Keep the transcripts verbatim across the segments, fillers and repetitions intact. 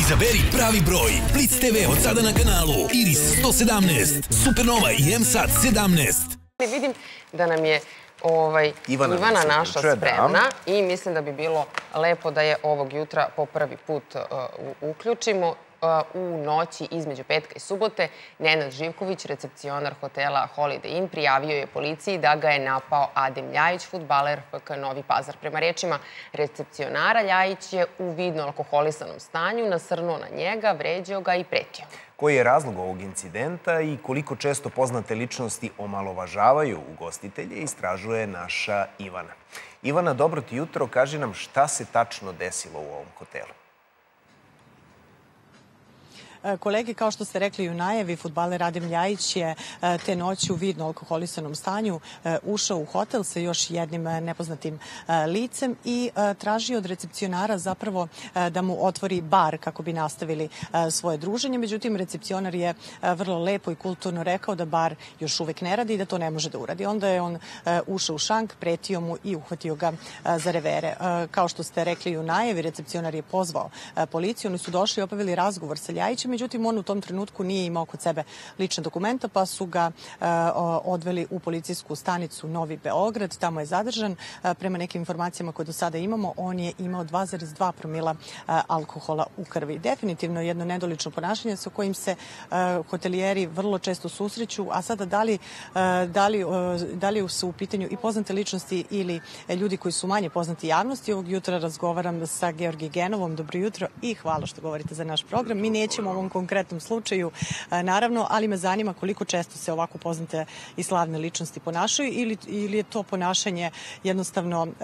Izaberi pravi broj. Blitz te ve od sada na kanalu Iris sto sedamnaest, Supernova i M SAT sedamnaest. Vidim da nam je Ivana naša spremna i mislim da bi bilo lepo da je ovog jutra po prvi put uključimo. U noći između petka i subote Nenad Živković, recepcionar hotela Holiday Inn, prijavio je policiji da ga je napao Adem Ljajić, fudbaler F K Novi Pazar. Prema rečima recepcionara, Ljajić je u vidno alkoholisanom stanju nasrnuo na njega, vređao ga i pretio. Koji je razlog ovog incidenta i koliko često poznate ličnosti omalovažavaju ugostitelje, istražuje naša Ivana. Ivana, dobro ti jutro, kaži nam šta se tačno desilo u ovom hotelu. Kolege, kao što ste rekli u najavi, fudbaler Adem Ljajić je te noći u vidno alkoholisanom stanju ušao u hotel sa još jednim nepoznatim licem i tražio od recepcionara zapravo da mu otvori bar kako bi nastavili svoje druženje. Međutim, recepcionar je vrlo lepo i kulturno rekao da bar još uvek ne radi i da to ne može da uradi. Onda je on ušao u šank, pretio mu i uhvatio ga za revere. Kao što ste rekli u najavi, recepcionar je pozvao policiju. Oni su došli i obavili razgovor sa Ljajićem. Međutim, on u tom trenutku nije imao kod sebe lična dokumenta, pa su ga odveli u policijsku stanicu Novi Beograd. Tamo je zadržan. Prema nekim informacijama koje do sada imamo, on je imao dva zarez dva promila alkohola u krvi. Definitivno jedno nedolično ponašanje sa kojim se hotelijeri vrlo često susreću, a sada da li, da li, da li su u pitanju i poznate ličnosti ili ljudi koji su manje poznati javnosti. Ovog jutra razgovaram sa Georgi Genovom. Dobro jutro i hvala što govorite za naš program. Mi nećemo ovom konkretnom slučaju, naravno, ali me zanima koliko često se ovako poznate i slavne ličnosti ponašaju ili, ili je to ponašanje jednostavno uh,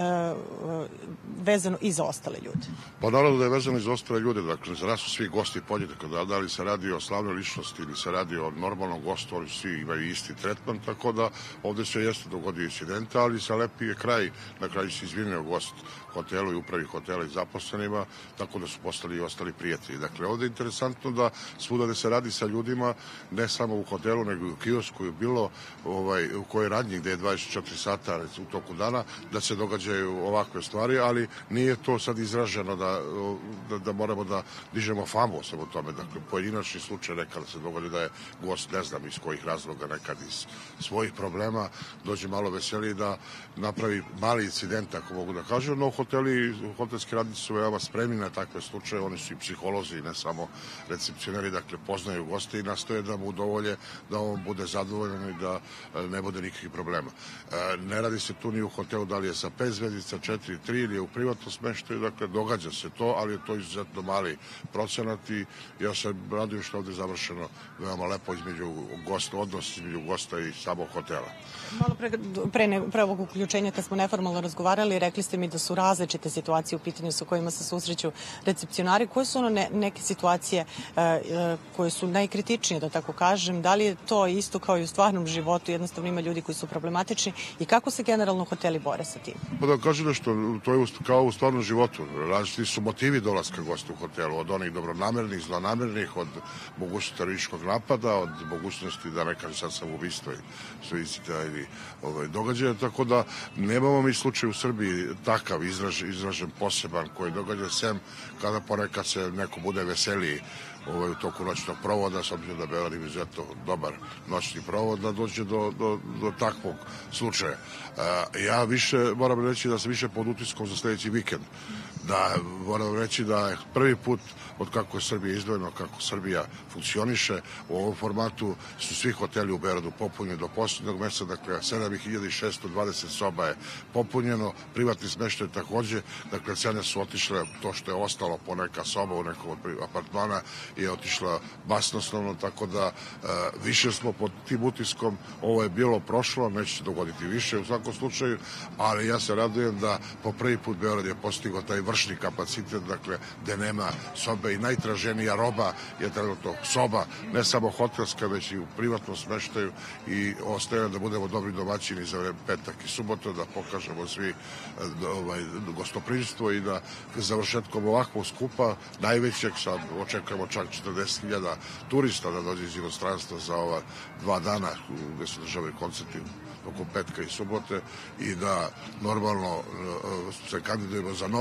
vezano i za ostale ljude? Pa naravno da je vezano i za ostale ljude. Dakle, za nas su svi gosti podjednako. Da, da li se radi o slavnoj ličnosti ili se radi o normalnom gostu, oni svi imaju isti tretman, tako da ovde se jeste dogodio incidenta, ali sa lepi je kraj. Na kraju se izvinio gost hotelu i upravi hotela i zaposlenima, tako da su postali i ostali prijatelji. Dakle, ovde je interesantno da svuda da se radi sa ljudima, ne samo u hotelu, nego i u kiosku, bilo ovaj, u kojoj radnji gde je dvadeset četiri sata u toku dana, da se događaju ovakve stvari, ali nije to sad izraženo da, da, da moramo da dižemo famu o svemu tome. Dakle, pojedinačni slučaj nekada se dogodi da je gost, ne znam iz kojih razloga, nekad iz svojih problema, dođe malo veseliji da napravi mali incident, ako mogu da kažem, no hoteli, hotelski radnici su veoma spremni na takve slučaje, oni su i psiholozi, ne samo recepcioneri, dakle, poznaju goste i nastoje da mu udovolje da on bude zadovoljan i da ne bude nikakvih problema. Ne radi se tu ni u hotelu da li je sa pet zvezdica, četiri, tri ili je u privatnom smeštaju, dakle, događa se to, ali je to izuzetno mali procenat i ja se radujem što ovde je završeno veoma lepo između gosta, odnos između gosta i samog hotela. Malo pre, pre, ne, pre ovog uključenja kad smo neformalno razgovarali, rekli ste mi da su različite situacije u pitanju sa kojima se susreću recepcionari. Koje su ono ne, neke situacije e, koje su najkritičnije, da tako kažem? Da li je to isto kao i u stvarnom životu? Jednostavno ima ljudi koji su problematični i kako se generalno hoteli bore sa tim? Pa da kažem nešto, to je kao u stvarnom životu. Različiti su motivi dolaska gosta u hotelu, od onih dobronamernih, zlonamernih, od mogućnosti terorističkog napada, od mogućnosti da ne kažem sad sam ubistvo i suicida ili ovaj, događaja, tako da nemamo mi slučaj u Srbiji takav izraž, izražen poseban koji događa sem kada ponekad se neko bude veseliji ovaj, u toku noćnog provoda, s obzirom da Beograd ima izuzetno dobar noćni provod, da dođe do, do, do takvog slučaja. E, ja više, moram reći da sam više pod utiskom za sledeći vikend. Da, moram reći da je prvi put od kako je Srbija izdvojena, kako Srbija funkcioniše, u ovom formatu su svi hoteli u Beogradu popunjeni do posljednog meseca, dakle sedam hiljada šesto dvadeset soba je popunjeno, privatni smeštaj takođe, dakle cene su otišle, to što je ostalo po neka soba u nekom od apartmana je otišla basnoslovno, tako da e, više smo pod tim utiskom, ovo je bilo prošlo, neće se dogoditi više u svakom slučaju, ali ja se radujem da po prvi put Beograd je postigao taj vršni kapacitet, dakle gde nema sobe i najtraženija roba je trenutno soba, ne samo hotelska, već i u privatnom smeštaju i ostaje da budemo dobri domaćini za vreme petak i subota, da pokažemo svi ovaj, gostoprimstvo i da završetkom ovakvog skupa, najvećeg, sad očekujemo čak četrdeset hiljada turista da dođe iz inostranstva za ova dva dana gde se državaju koncerti oko petka i subote i da normalno se kandidujemo za nove skupove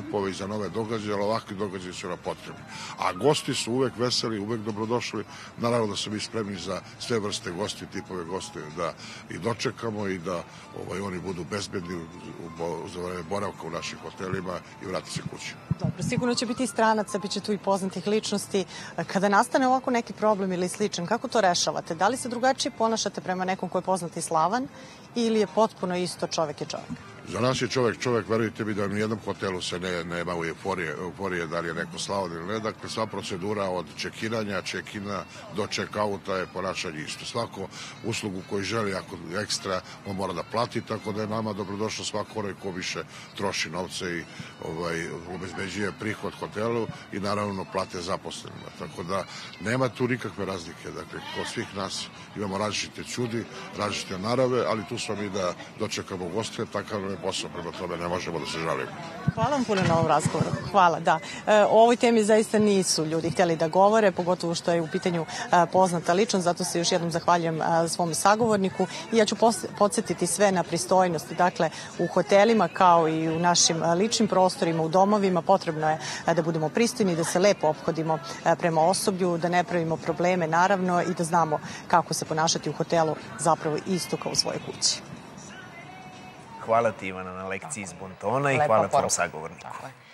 skupove i za nove događaje, ali ovakvi događaji su nam potrebni. A gosti su uvek veseli, uvek dobrodošli. Naravno da smo mi spremni za sve vrste gosti, tipove goste, da ih dočekamo i da ovaj, oni budu bezbedni za vreme boravka u našim hotelima i vrati se kući. Dobro, sigurno će biti i stranaca, bit će tu i poznatih ličnosti. Kada nastane ovako neki problem ili sličan, kako to rešavate? Da li se drugačije ponašate prema nekom ko je poznat i slavan ili je potpuno isto čovek je čovek? Za nas je čovek čovek, verujte mi da u jednom hotelu se ne, nema euforije, euforije da li je neko slavan ili ne. Dakle, sva procedura od čekiranja, čekina do check-outa je ponašanje isto. Svako uslugu koji želi, ako ekstra, on mora da plati, tako da je nama dobrodošlo svako onaj ko više troši novce i ovaj, obezbeđuje prihod hotelu i naravno plate zaposlenima. Tako da nema tu nikakve razlike. Dakle, kod svih nas imamo različite čudi, različite narave, ali tu smo mi da dočekamo goste, takav je posao, prema tome ne možemo da se žalimo. Hvala vam puno na ovom razgovoru. Hvala, da. E, o ovoj temi zaista nisu ljudi htjeli da govore, pogotovo što je u pitanju e, poznata ličnost, zato se još jednom zahvaljujem e, svom sagovorniku i ja ću podsjetiti sve na pristojnost. Dakle, u hotelima kao i u našim ličnim prostorima, u domovima, potrebno je e, da budemo pristojni, da se lepo ophodimo e, prema osoblju, da ne pravimo probleme, naravno, i da znamo kako se ponašati u hotelu zapravo isto kao u svojoj kući. Hvala ti, Ivana, na lekciji iz bontona i hvala tvom sagovorniku.